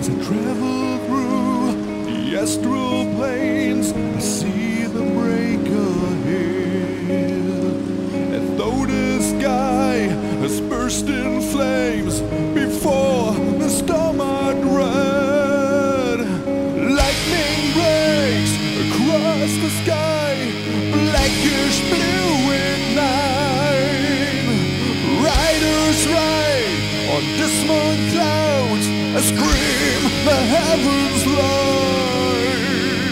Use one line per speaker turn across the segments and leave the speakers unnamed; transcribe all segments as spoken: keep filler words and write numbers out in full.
As I travel through the astral planes, I see the break ahead. And though the sky has burst in flames before the storm I dread, lightning breaks across the sky, blackish blue at night. Riders ride on dismal clouds, I scream the heavens light.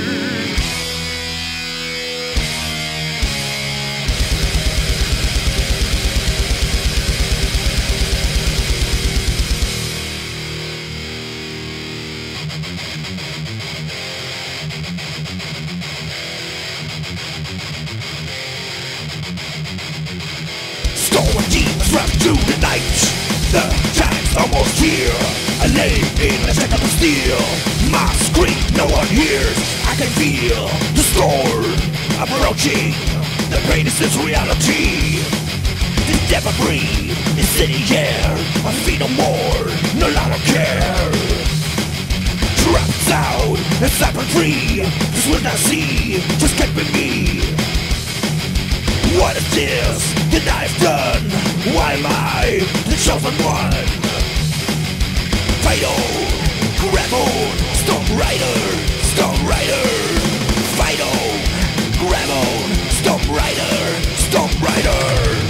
Storm demons run through the night. The time's almost here. I lay in a second of steel. My scream no one hears. I can feel the storm approaching. The pain is this reality. This death I breathe is in the air. I feel no more, no longer care. Trapped out and cyber free. This will not see, just get with me. What is this that I've done? Why am I the chosen one? Fatal, grab on, Storm Rider, Storm Rider. Fatal, grab on, Storm Rider, Storm Rider.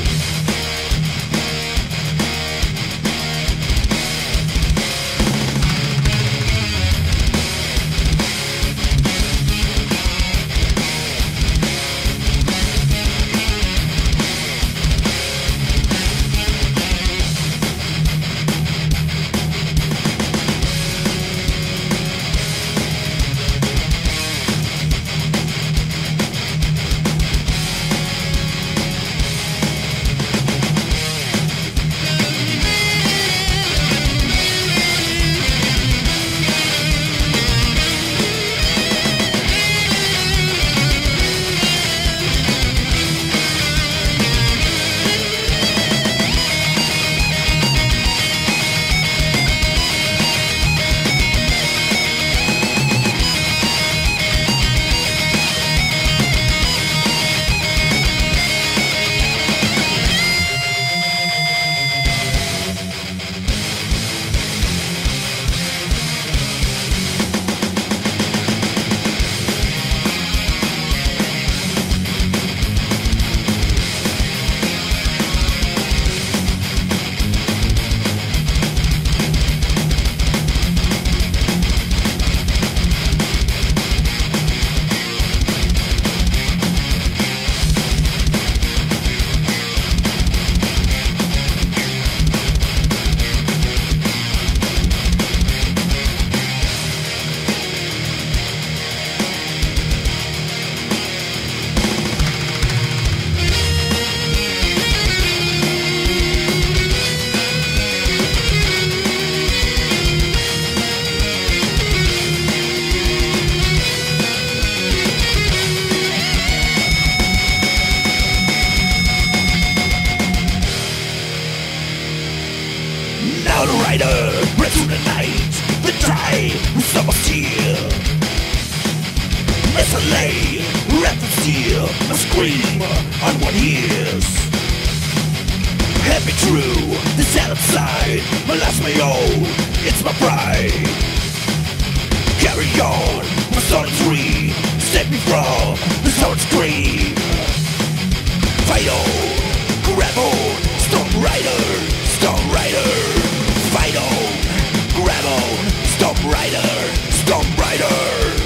Now the rider, red through the night. The time with summer steel. As I lay, wrapped in steel, I scream on what hears. Heavy true, the sad inside. My life's my own, it's my pride. Carry on, my soul is free. Save me from the soul scream. Fatal, grab on, Storm Rider, Storm Rider. Fight on, grab on, Storm Rider, Storm Rider.